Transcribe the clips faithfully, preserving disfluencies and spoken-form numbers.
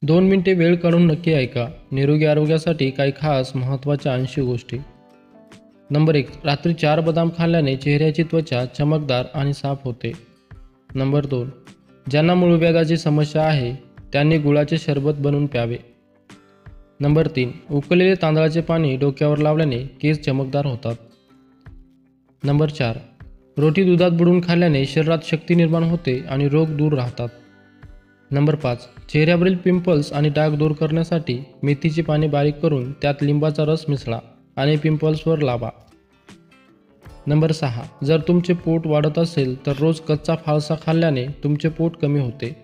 दोन मिनिटे वेळ काढून नक्की ऐका. निरोगी आरोग्यासाठी काही खास महत्त्वाच्या ऐंशी गोष्टी. नंबर एक, रात्री चार बदाम खाल्ल्याने चेहऱ्याची त्वचा चमकदार आणि साफ होते. नंबर दोन, ज्यांना मूळव्याधाची समस्या आहे त्यांनी गुळाचे सरबत बनवून प्यावे. नंबर तीन, उकळलेले तांदळाचे पाणी डोक्यावर लावल्याने केस चमकदार होतात. नंबर चार, रोटी दुधात बुडवून खाल्ल्याने शरीरात शक्ती निर्माण होते आणि रोग दूर राहतात. नंबर पाच, चेहऱ्यावरील पिंपल्स आणि डाग दूर करण्यासाठी मेथीची पाने बारीक करून त्यात लिंबाचा रस मिसळा आणि पिंपल्सवर लावा. नंबर सहा, जर तुमचे पोट वाढत असेल तर रोज कच्चा फाळसा खाल्ल्याने तुमचे पोट कमी होते.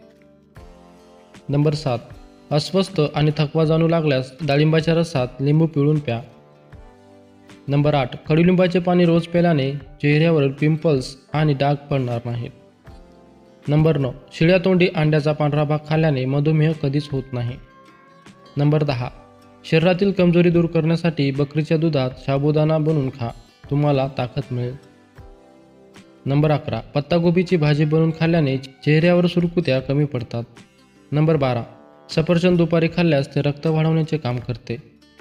नंबर सात, अस्वस्थ आणि थकवा जाणू लागल्यास डाळिंबाच्या रसात लिंबू पिळून प्या. नंबर आठ, कडुलिंबाचे पाणी रोज प्यायल्याने चेहऱ्यावर पिंपल्स आणि डाग पडणार नाहीत. नंबर नऊ, शिळ्या तोंडी अंड्याचा पांढरा भाग खाल्ल्याने मधुमेह कधीच होत नाही. नंबर दहा, शरीरातील कमजोरी दूर करण्यासाठी बकरीच्या दुधात साबुदाणा बनवून खा, तुम्हाला ताकद मिळेल. नंबर अकरा, पत्ताकोबीची भाजी बनवून खाल्ल्याने चेहऱ्यावर सुरकुत्या कमी पडतात. नंबर बारा, सफरचंद दुपारी खाल्ल्यास ते रक्त वाढवण्याचे काम करते.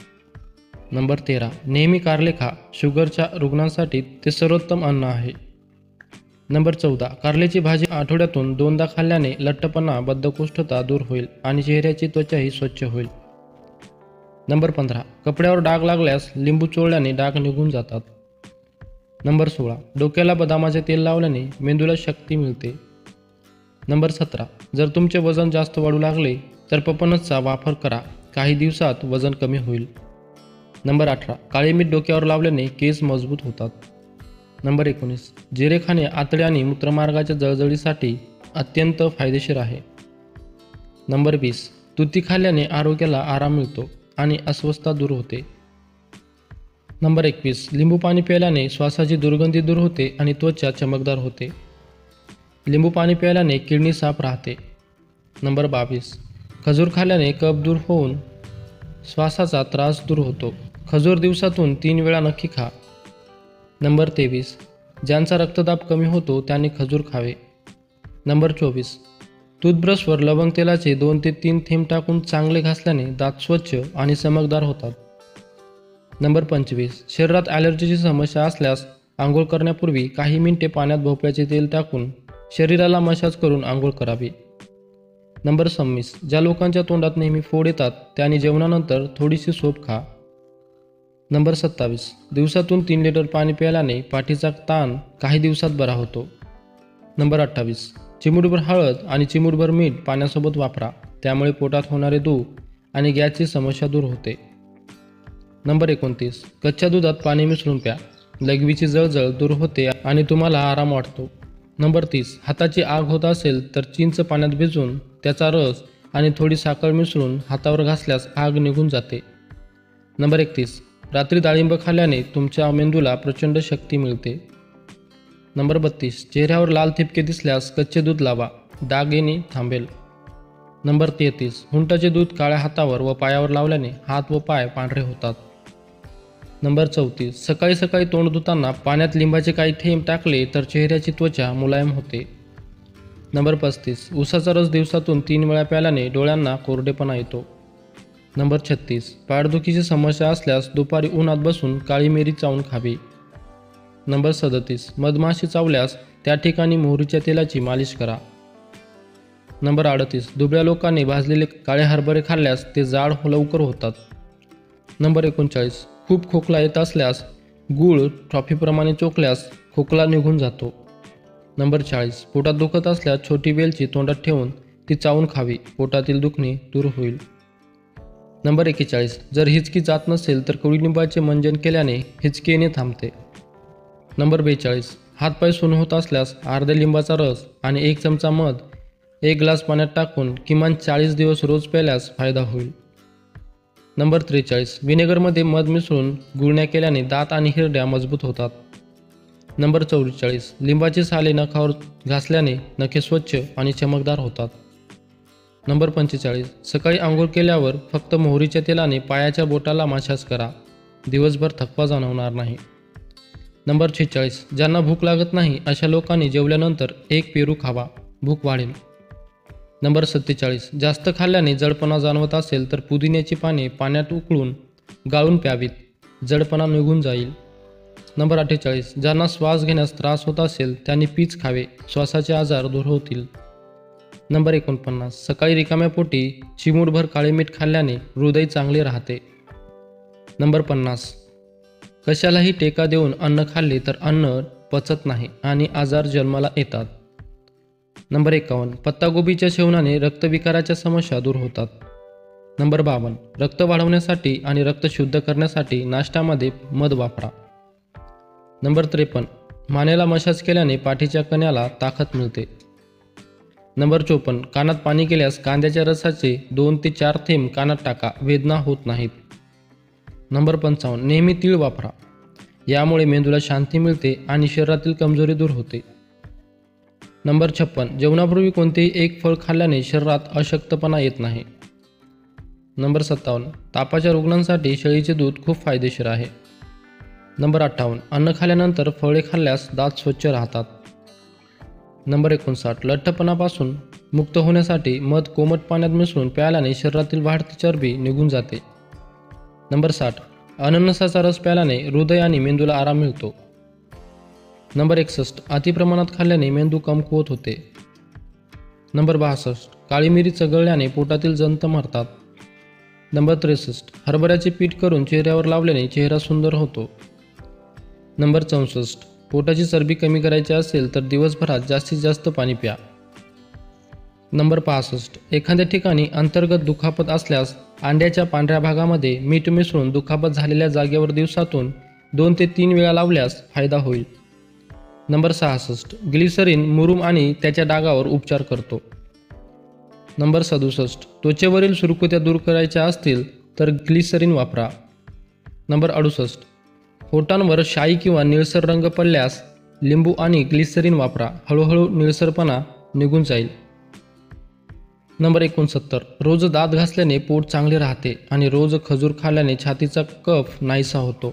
नंबर तेरा, नेहमी कारले खा, शुगरच्या रुग्णांसाठी ते सर्वोत्तम अन्न आहे. नंबर चौदा, कारल्याची भाजी आठवड्यातून दोनदा खाल्ल्याने लठ्ठपणा, बद्धकोष्ठता दूर होईल आणि चेहऱ्याची त्वचाही स्वच्छ होईल. नंबर पंधरा, कपड्यावर डाग लागल्यास लिंबू चोळल्याने डाग निघून जातात. नंबर सोळा, डोक्याला बदामाचे तेल लावल्याने मेंदूला शक्ती मिळते. नंबर सतरा, जर तुमचे वजन जास्त वाढू लागले तर पपनसचा वापर करा, काही दिवसात वजन कमी होईल. नंबर अठरा, काळे मीठ डोक्यावर लावल्याने केस मजबूत होतात. नंबर एकोणीस, जिरे खाणे आतडे आणि मूत्रमार्गाच्या जळजळीसाठी अत्यंत फायदेशीर आहे. नंबर वीस, तुती खाल्ल्याने आरोग्याला आराम मिळतो आणि अस्वस्थता दूर होते. नंबर एकवीस, लिंबू पाणी प्यायल्याने श्वासाची दुर्गंधी दूर होते आणि त्वचा चमकदार होते. लिंबू पाणी प्यायल्याने किडनी साफ राहते. नंबर बावीस, खजूर खाल्ल्याने कफ दूर होऊन श्वासाचा त्रास दूर होतो. खजूर दिवसातून तीन वेळा नक्की खा. नंबर तेवीस, ज्यांचा रक्तदाब कमी होतो त्यांनी खजूर खावे. नंबर चोवीस, टूथब्रशवर लवंग तेलाचे दोन ते तीन थेंब टाकून चांगले घासल्याने दात स्वच्छ आणि चमकदार होतात. नंबर पंचवीस, शरीरात ॲलर्जीची समस्या असल्यास आंघोळ करण्यापूर्वी काही मिनिटे पाण्यात भोपळ्याचे तेल टाकून शरीराला मसाज करून आंघोळ करावी. नंबर सव्वीस, ज्या लोकांच्या तोंडात नेहमी फोड येतात त्यांनी जेवणानंतर थोडीशी सोप खा. नंबर सत्तावीस, दिवसातून तीन लिटर पाणी प्यायल्याने पाठीचा ताण काही दिवसात बरा होतो. नंबर अठ्ठावीस, चिमूटभर हळद आणि चिमूटभर मीठ पाण्यासोबत वापरा, त्यामुळे पोटात होणारे दूध आणि गॅसची समस्या दूर होते. नंबर एकोणतीस, कच्च्या दुधात पाणी मिसळून प्या, लघवीची जळजळ दूर होते आणि तुम्हाला आराम वाटतो. नंबर तीस, हाताची आग होत असेल तर चिंच पाण्यात भिजवून त्याचा रस आणि थोडी साखर मिसळून हातावर घासल्यास आग निघून जाते. नंबर एकतीस, रात्री डाळिंब खाल्ल्याने तुमच्या मेंदूला प्रचंड शक्ती मिळते. नंबर बत्तीस, चेहऱ्यावर लाल ठिपके दिसल्यास कच्चे दूध लावा, डाग येणे थांबेल. नंबर तेहतीस, हुंटाचे दूध काळ्या हातावर व पायावर लावल्याने हात व पाय पांढरे होतात. नंबर चौतीस, सकाळी सकाळी तोंड धुताना पाण्यात लिंबाचे काही थेंब टाकले तर चेहऱ्याची त्वचा मुलायम होते. नंबर पस्तीस, उसाचा रस दिवसातून तीन वेळा प्यायल्याने डोळ्यांना कोरडेपणा येतो. नंबर छत्तीस, पाठदुखीची समस्या असल्यास दुपारी उन्हात बसून काळी मिरी चावून खावी. नंबर सदतीस, मधमाशी चावल्यास त्या ठिकाणी मोहरीच्या तेलाची मालिश करा. नंबर अडतीस, दुबळ्या लोकांनी भाजलेले काळे हरभरे खाल्ल्यास ते जाड लवकर होतात. नंबर एकोणचाळीस, खूप खोकला येत असल्यास गूळ ट्रॉफीप्रमाणे चोखल्यास खोकला निघून जातो. नंबर चाळीस, पोटात दुखत असल्यास छोटी वेलची तोंडात ठेवून ती चावून खावी, पोटातील दुखणे दूर होईल. नंबर एक्केचाळीस, जर हिचकी जात नसेल तर कडुलिंबाचे मंजन केल्याने हिचकी येणे थांबते. नंबर बेचाळीस, हातपाय सून होत असल्यास अर्ध्या लिंबाचा रस आणि एक चमचा मध एक ग्लास पाण्यात टाकून किमान चाळीस दिवस रोज प्यायल्यास फायदा होईल. नंबर त्रेचाळीस, व्हिनेगरमध्ये मध मिसळून गुळण्या केल्याने दात आणि हिरड्या मजबूत होतात. नंबर चौवेचाळीस, लिंबाची साले नखावर घासल्याने नखे स्वच्छ आणि चमकदार होतात. नंबर पंचेचाळीस, सकाळी आंघोळ केल्यावर फक्त मोहरीच्या तेलाने पायाच्या बोटाला मसाज करा, दिवसभर थकवा जाणवणार नाही. नंबर छेचाळीस, ज्यांना भूक लागत नाही अशा लोकांनी जेवल्यानंतर एक पेरू खावा, भूक वाढेल. नंबर सत्तेचाळीस, जास्त खाल्ल्याने जडपणा जाणवत असेल तर पुदिन्याची पाने पाण्यात उकळून गाळून प्यावीत, जडपणा निघून जाईल. नंबर अठ्ठेचाळीस, ज्यांना श्वास घेण्यास त्रास होत असेल त्यांनी पीच खावे, श्वासाचे आजार दूर होतील. नंबर एकोणपन्नास, सकाळी रिकाम्या पोटी चिमूटभर काळे मीठ खाल्ल्याने हृदय चांगले राहते. नंबर पन्नास, कशालाही टेका देऊन अन्न खाल्ले तर अन्न पचत नाही आणि आजार जन्माला येतात. नंबर एकावन्न, पत्ताकोबीच्या सेवनाने रक्तविकाराच्या समस्या दूर होतात. नंबर बावन्न, रक्त वाढवण्यासाठी आणि रक्त शुद्ध करण्यासाठी नाश्त्यामध्ये मध वापरा. नंबर त्रेपन्न, मानेला मसाज केल्याने पाठीच्या कण्याला ताकद मिळते. नंबर चोपन्न, कानात पाणी गेल्यास कांद्याच्या रसाचे दोन ते चार थेंब कानात टाका, वेदना होत नाहीत. नंबर पंचावन्न, नेहमी तीळ वापरा, यामुळे मेंदूला शांती मिळते आणि शरीरातील कमजोरी दूर होते. नंबर छप्पन्न, जेवणापूर्वी कोणतेही एक फळ खाल्ल्याने शरीरात अशक्तपणा येत नाही. नंबर सत्तावन्न, तापाच्या रुग्णांसाठी शेळीचे दूध खूप फायदेशीर आहे. नंबर अठ्ठावन्न, अन्न खाल्ल्यानंतर फळे खाल्ल्यास दात स्वच्छ राहतात. नंबर एकोणसाठ, लठ्ठपणापासून मुक्त होण्यासाठी मध कोमट पाण्यात मिसळून प्यायल्याने शरीरातील वाढती चरबी निघून जाते. नंबर साठ, अननसाचा रस प्यायल्याने हृदय आणि मेंदूला आराम मिळतो. नंबर एकसष्ट, अतिप्रमाणात खाल्ल्याने मेंदू कमकुवत होते. नंबर बासष्ट, काळी मिरी चघळल्याने पोटातील जंत मरतात. नंबर त्रेसष्ट, हरभऱ्याचे पीठ करून चेहऱ्यावर लावल्याने चेहरा सुंदर होतो. नंबर चौसष्ट, पोटाची चरबी कमी करायची असेल तर दिवसभरात जास्तीत जास्त पाणी प्या. नंबर पासष्ट, एखाद्या ठिकाणी अंतर्गत दुखापत असल्यास अंड्याच्या पांढऱ्या भागामध्ये मीठ मिसळून दुखापत झालेल्या जागेवर दिवसातून दोन ते तीन वेळा लावल्यास फायदा होईल. नंबर सहासष्ट, ग्लिसरीन मुरूम आणि त्याच्या डागावर उपचार करतो. नंबर सदुसष्ट, त्वचेवरील सुरकुत्या दूर करायच्या असतील तर ग्लिसरीन वापरा. नंबर अडुसष्ट, होटांवर शाई किंवा निळसर रंग पडल्यास लिंबू आणि ग्लिसरीन वापरा, हळूहळू निळसरपणा निघून जाईल. नंबर एकोणसत्तर, रोज दात घासल्याने पोट चांगले राहते आणि रोज खजूर खाल्ल्याने छातीचा कफ नाहीसा होतो.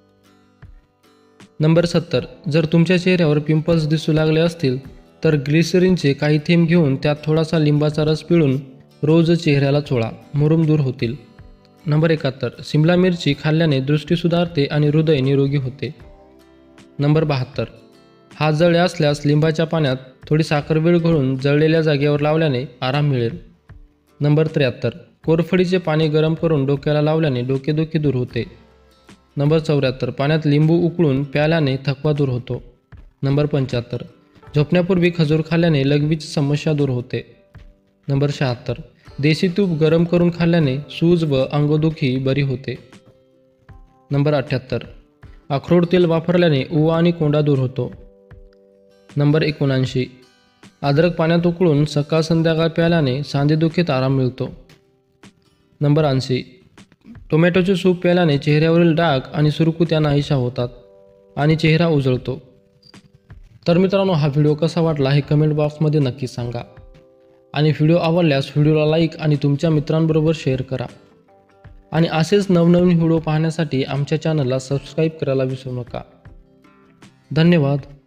नंबर सत्तर, जर तुमच्या चेहऱ्यावर पिंपल्स दिसू लागले असतील तर ग्लिसरीनचे काही थेंब घेऊन त्यात थोडासा लिंबाचा रस पिळून रोज चेहऱ्याला चोळा, मुरूम दूर होतील. नंबर एकाहत्तर, सिमला मिरची खाल्ल्याने दृष्टी सुधारते आणि हृदय निरोगी होते. नंबर बहात्तर, हात जळले असल्यास लिंबाच्या पाण्यात थोडी साखर वेळ घालून जळलेल्या जागेवर लावल्याने आराम मिळेल. नंबर त्र्याहत्तर, कोरफडीचे पाणी गरम करून डोक्याला लावल्याने डोकेदुखी दूर होते. नंबर चौऱ्याहत्तर, पाण्यात लिंबू उकळून प्यायल्याने थकवा दूर होतो. नंबर पंच्याहत्तर, झोपण्यापूर्वी खजूर खाल्ल्याने लघवीची समस्या दूर होते. नंबर शहात्तर, देशी तूप गरम करून खाल्ल्याने सूज व अंगदुखी बरी होते. नंबर अठ्ठ्याहत्तर, अक्रोड तेल वापरल्याने उवा आणि कोंडा दूर होतो. नंबर एकोणऐंशी, अद्रक पाण्यात उकळून सकाळ संध्याकाळ प्यायल्याने सांधेदुखीत आराम मिळतो. नंबर ऐंशी, टोमॅटोचे सूप प्यायल्याने चेहऱ्यावरील डाग आणि सुरकुत्या नाहीशा होतात आणि चेहरा उजळतो. तर मित्रांनो, हा व्हिडिओ कसा वाटला हे कमेंट बॉक्समध्ये नक्की सांगा आणि व्हिडिओ आवडल्यास व्हिडिओला लाईक आणि तुमच्या मित्रांबरोबर शेअर करा आणि असेच नवनवीन व्हिडिओ पाहण्यासाठी आमच्या चॅनलला सबस्क्राईब करायला विसरू नका. धन्यवाद.